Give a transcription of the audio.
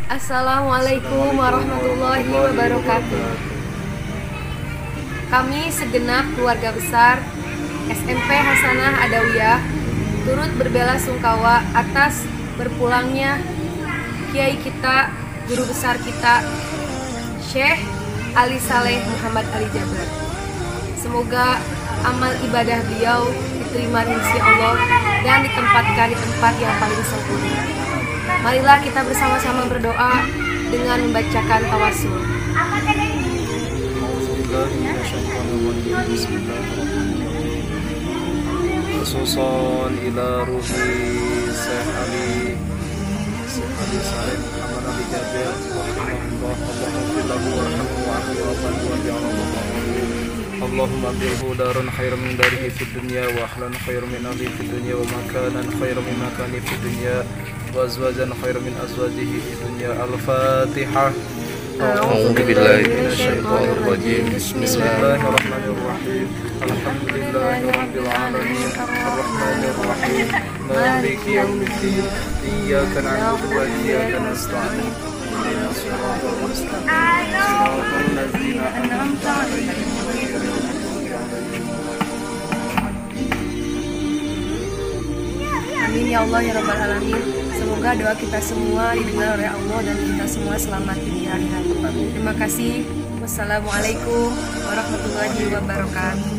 Assalamualaikum warahmatullahi wabarakatuh. Kami segenap keluarga besar SMP Hasanah Adawiyah turut berbelasungkawa atas berpulangnya Kiai kita, guru besar kita, Syekh Ali Saleh Muhammad Ali Jaber. Semoga amal ibadah beliau diterima di sisi Allah dan ditempatkan di tempat yang paling sempurna. Marilah kita bersama-sama berdoa dengan membacakan tawasul. Khususan ila ruhi Syekh Ali Saleh Muhammad Ali Jaber Allahumma bilhu darun khairan min darihi fid dunya wa ahlan khairan min ahli fid dunya wa makanan khairan min makani fid dunya wa azwajan khairan min azwajihi fid dunya. Al-Fatihah. A'udzu billahi minasyaitonir rajim. Bismillahirrahmanirrahim. Alhamdulillahirabbil alamin. Arrahmanir rahim. Maliki yaumiddin. Iyyaka na'budu wa iyyaka nasta'in. Ihdinas siratal mustaqim. Siratal ladzina an'amta 'alaihim. Amin ya Allah ya Rabbal Alamin. Semoga doa kita semua didengar oleh Allah dan kita semua selamat di akhirat. Terima kasih. Wassalamualaikum warahmatullahi wabarakatuh.